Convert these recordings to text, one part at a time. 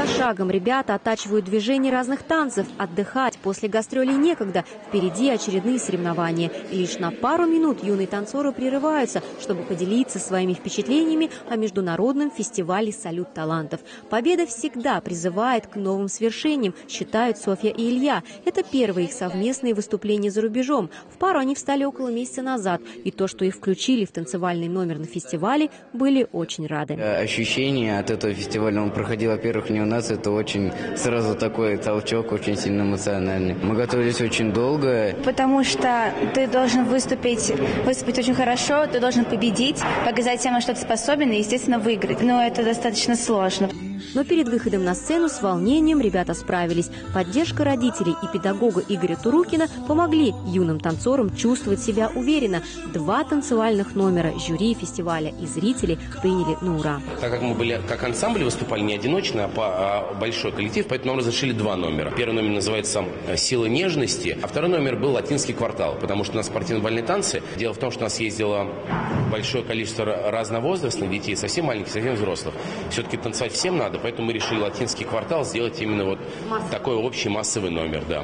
за шагом ребята оттачивают движения разных танцев. Отдыхать после гастролей некогда. Впереди очередные соревнования. И лишь на пару минут юные танцоры прерываются, чтобы поделиться своими впечатлениями о международном фестивале «Салют талантов». Победа всегда призывает к новым свершениям, считают Софья и Илья. Это первые их совместные выступления за рубежом. В пару они встали около месяца назад. И то, что их включили в танцевальный номер на фестивале, были очень рады. Ощущение от этого фестиваля, он проходил, во-первых, не у нас, это очень сразу такой толчок, очень сильно эмоциональный. Мы готовились очень долго. Потому что ты должен выступить очень хорошо, ты должен победить, показать всем, на что ты способен и, естественно, выиграть. Но это достаточно сложно. Но перед выходом на сцену с волнением ребята справились. Поддержка родителей и педагога Игоря Турукина помогли юным танцорам чувствовать себя уверенно. 2 танцевальных номера жюри фестиваля и зрители приняли на ура. Так как мы были как ансамбль выступали не одиночно, а большой коллектив, поэтому нам разрешили 2 номера. Первый номер называется «Сила нежности», а второй номер был «Латинский квартал», потому что у нас спортивно-бальные танцы. Дело в том, что у нас ездило большое количество разновозрастных детей, совсем маленьких, совсем взрослых. Все-таки танцевать всем надо, поэтому мы решили «Латинский квартал» сделать именно вот такой общий массовый номер. Да.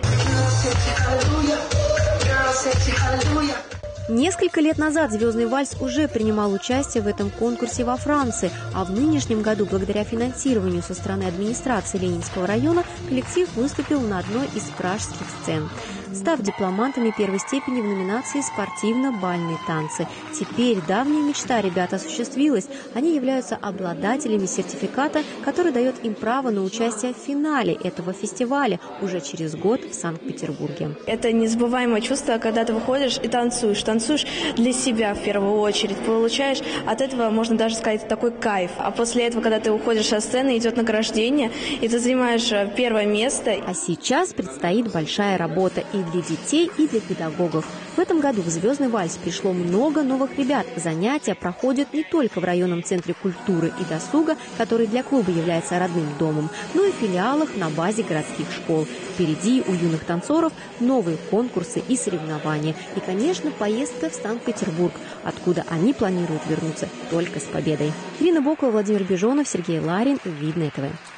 Несколько лет назад «Звездный вальс» уже принимал участие в этом конкурсе во Франции, а в нынешнем году, благодаря финансированию со стороны администрации Ленинского района, коллектив выступил на одной из пражских сцен, став дипломантами первой степени в номинации «Спортивно-бальные танцы». Теперь давняя мечта ребят осуществилась. Они являются обладателями сертификата, который дает им право на участие в финале этого фестиваля уже через год в Санкт-Петербурге. Это незабываемое чувство, когда ты выходишь и танцуешь для себя в первую очередь, получаешь от этого, можно даже сказать, такой кайф. А после этого, когда ты уходишь со сцены, идет награждение, и ты занимаешь первое место. А сейчас предстоит большая работа и для детей, и для педагогов. В этом году в «Звездный вальс» пришло много новых ребят. Занятия проходят не только в районном центре культуры и досуга, который для клуба является родным домом, но и в филиалах на базе городских школ. Впереди у юных танцоров новые конкурсы и соревнования. И, конечно, поездка в Санкт-Петербург, откуда они планируют вернуться только с победой. Ирина Бокова, Владимир Бежонов, Сергей Ларин. Видное ТВ.